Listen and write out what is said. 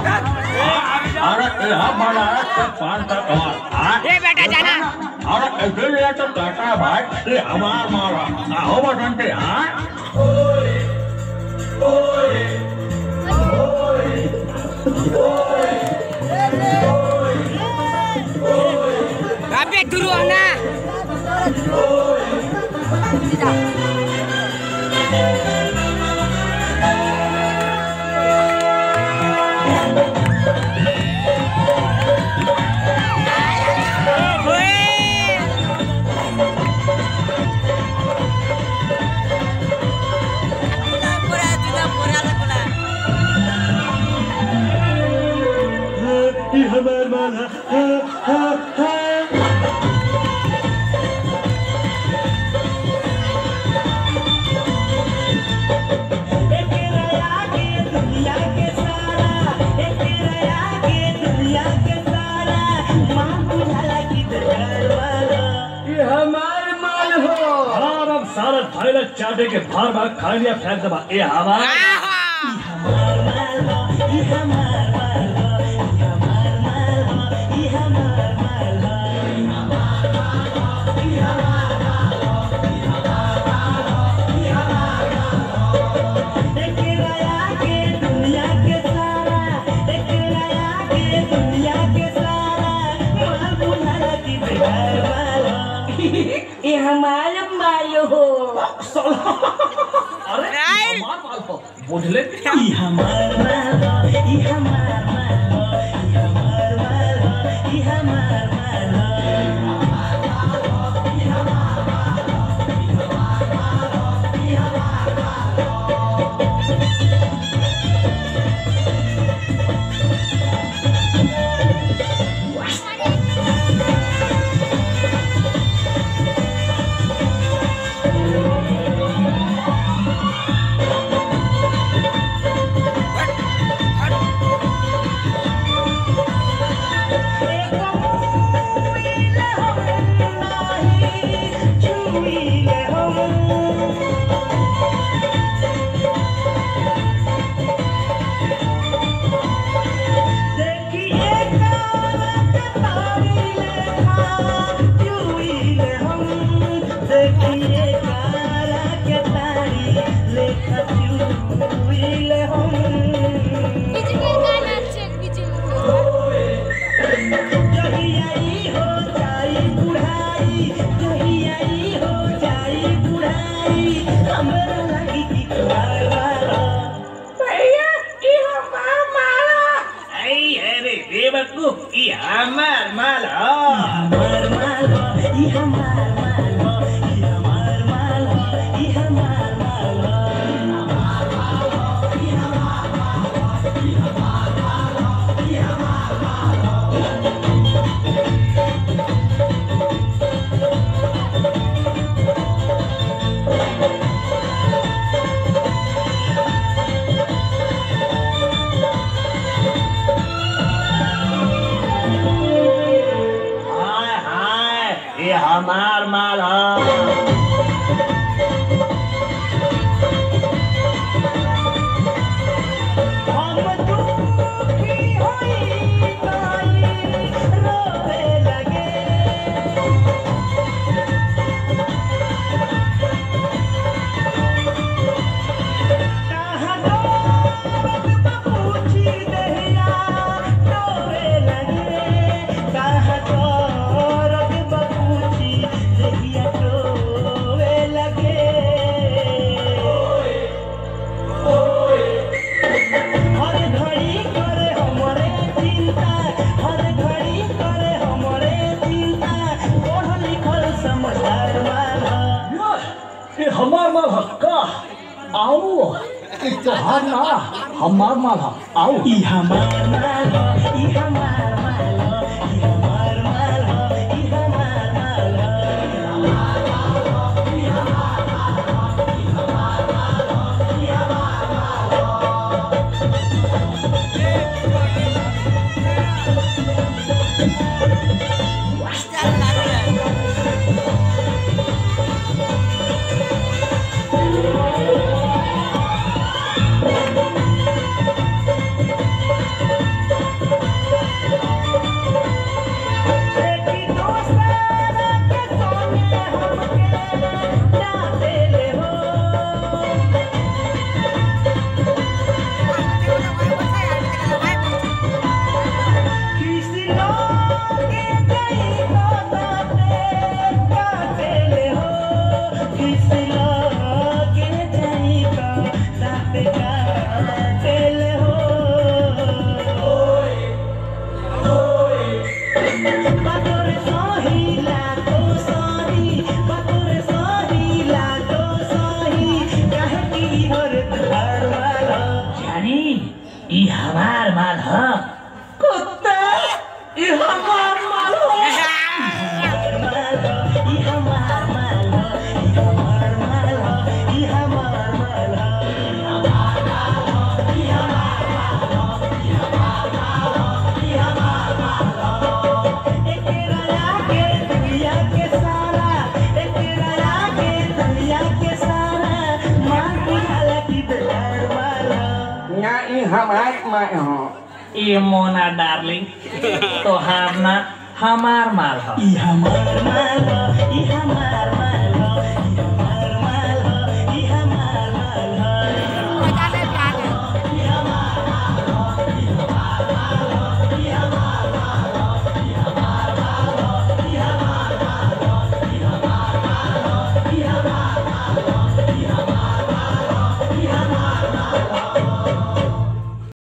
अरे हमारा पान का कमाल ये बेटा जाना अरे इसीलिए तो कहता है भाई ये हमार मारा आओ बसंती हाँ अबे turun na. हमार माला सारा थाईला चाटे के भार भाग खा लिया फेंक दबा ये हमारा ये हमारा माल हो अरे हमार माल हो बोझले ये हमार माल हो ये हमार माल हो ये हमार माल हो ये हमार माल हमार माल आओ ये हमार माल हो ये हमार माल हो ये हमार माल हो ये हमार माल हमार माल ह कुत्ता ये हमार माल हो हमार माल हो ये मोना डार्लिंग तो हारना हमार माल ह हमार माल